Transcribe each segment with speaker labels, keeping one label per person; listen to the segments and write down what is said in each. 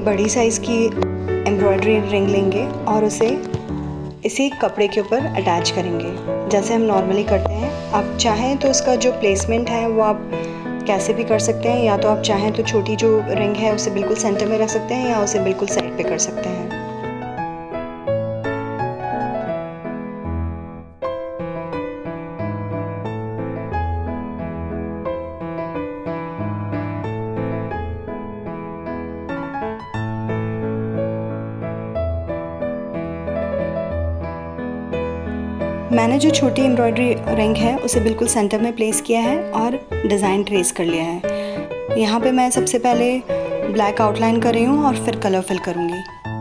Speaker 1: बड़ी साइज़ की embroidery ring लेंगे और उसे इसी कपड़े के ऊपर अटैच करेंगे जैसे हम नॉर्मली करते हैं। आप चाहें तो उसका जो प्लेसमेंट है वो आप कैसे भी कर सकते हैं, या तो आप चाहें तो छोटी जो रिंग है उसे बिल्कुल सेंटर में रख सकते हैं या उसे बिल्कुल साइड पे कर सकते हैं। मैंने जो छोटी एम्ब्रॉयडरी रिंग है उसे बिल्कुल सेंटर में प्लेस किया है और डिज़ाइन ट्रेस कर लिया है। यहाँ पे मैं सबसे पहले ब्लैक आउटलाइन कर रही हूँ और फिर कलर फिल करूँगी।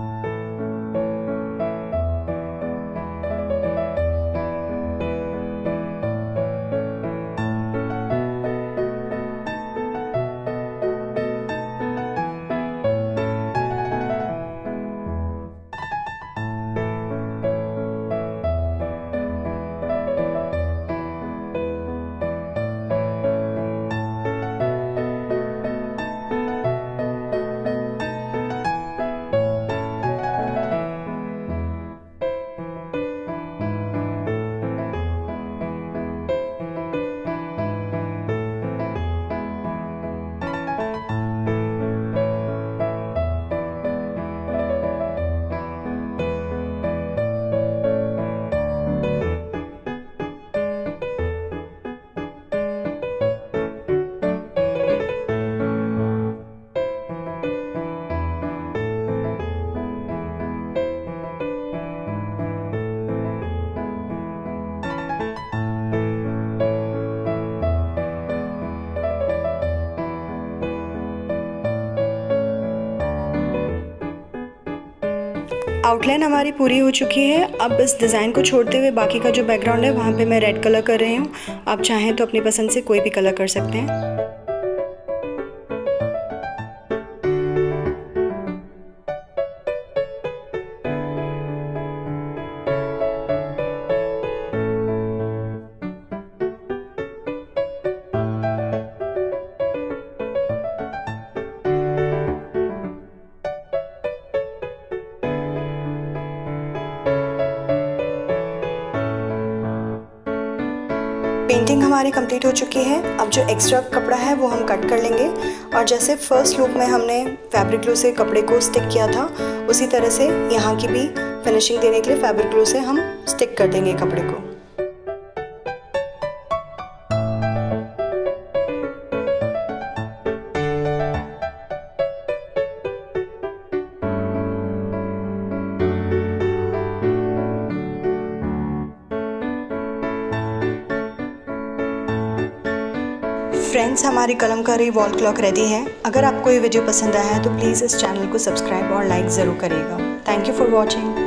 Speaker 1: आउटलाइन हमारी पूरी हो चुकी है। अब इस डिज़ाइन को छोड़ते हुए बाकी का जो बैकग्राउंड है वहाँ पे मैं रेड कलर कर रही हूँ। आप चाहें तो अपनी पसंद से कोई भी कलर कर सकते हैं। पेंटिंग हमारी कंप्लीट हो चुकी है। अब जो एक्स्ट्रा कपड़ा है वो हम कट कर लेंगे और जैसे फर्स्ट लुक में हमने फैब्रिक ग्लू से कपड़े को स्टिक किया था उसी तरह से यहाँ की भी फिनिशिंग देने के लिए फैब्रिक ग्लू से हम स्टिक कर देंगे कपड़े को। फ्रेंड्स, हमारी कलमकारी वॉल क्लॉक रेडी है। अगर आपको ये वीडियो पसंद आया है तो प्लीज़ इस चैनल को सब्सक्राइब और लाइक ज़रूर करिएगा। Thank you for watching.